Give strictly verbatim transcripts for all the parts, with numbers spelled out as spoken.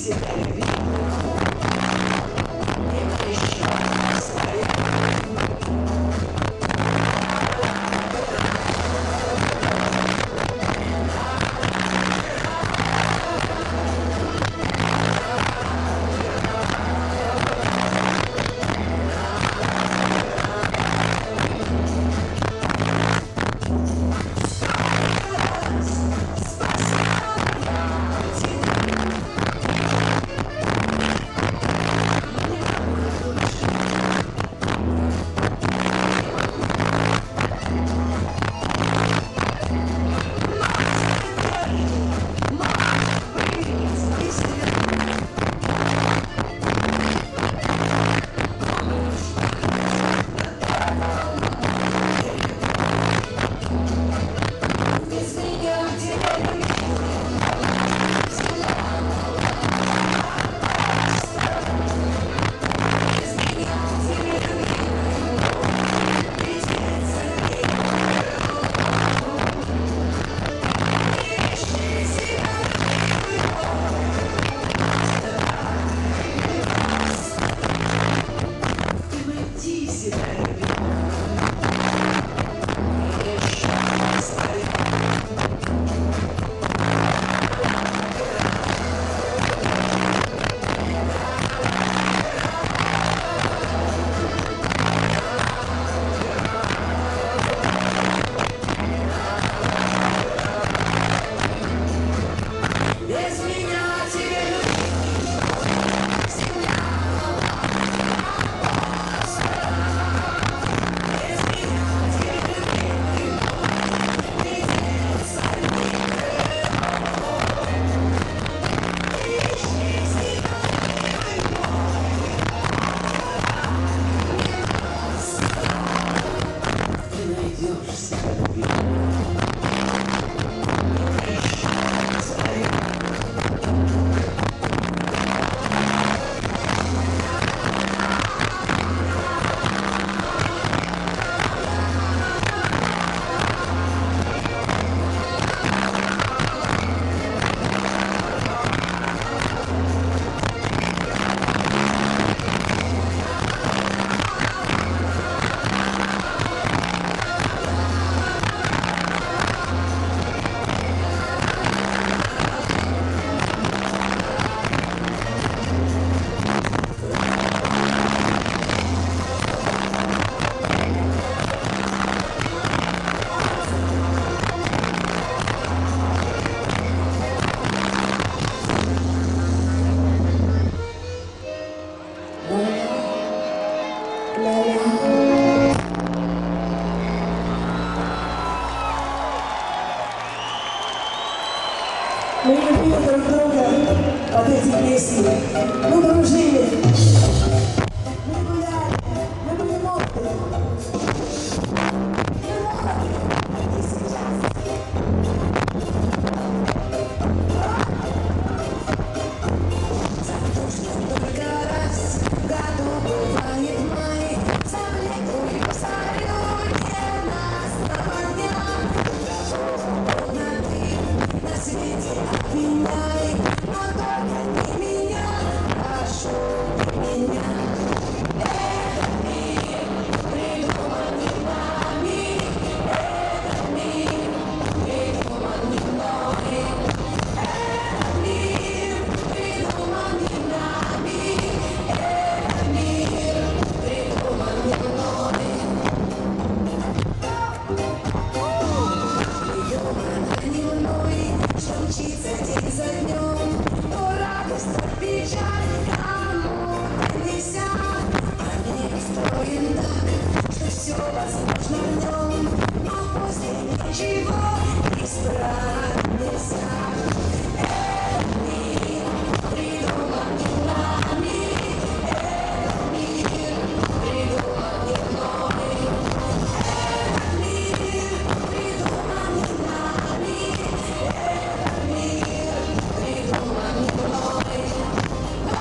Мы любим друг друга от этих песен. Мы дружили. Мы гуляли. Мы были молоды. Мы молоды. И сейчас. Только раз в году бывает май. Завлеку его сорю ненастного дня. На свете обвиняй, но только не меня, прошу меня. Этот мир придуман не нами, этот мир придуман не мной. Этот мир придуман не нами, этот мир придуман не мной. Придуман не мной. Что мчится день за днем, то радость, то печаль кому-то несят. А мир устроен так, что все возможно в нем, но после ничего исправить нельзя. Этот мир придуман не нами, этот мир придуман не мной. Этот мир придуман не нами. Придуман не мной.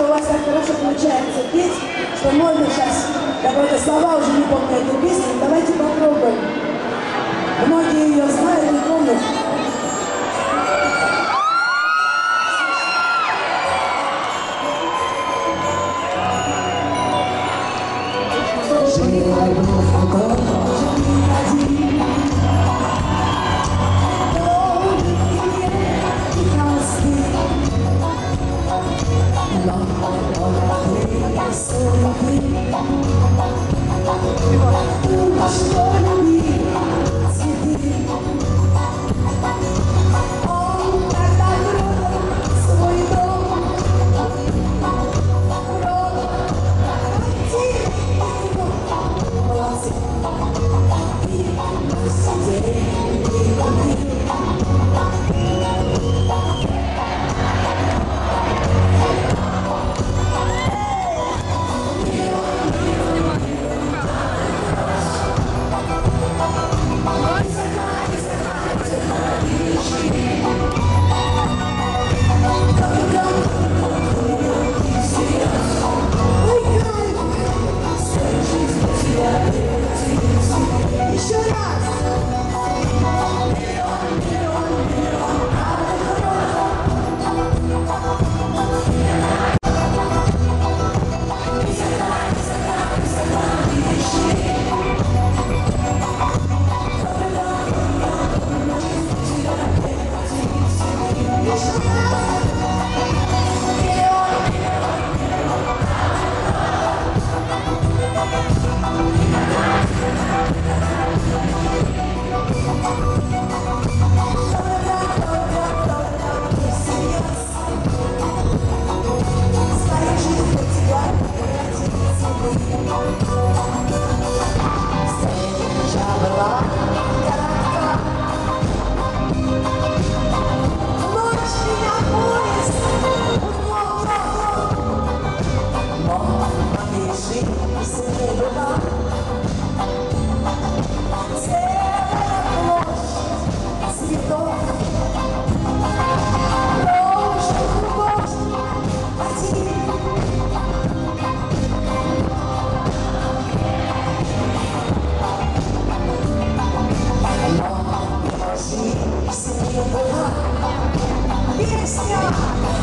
у вас так хорошо получается петь, что можно сейчас, какие-то слова уже не помню эту песню, давайте попробуем. Многие ее знают и помнят. Песня!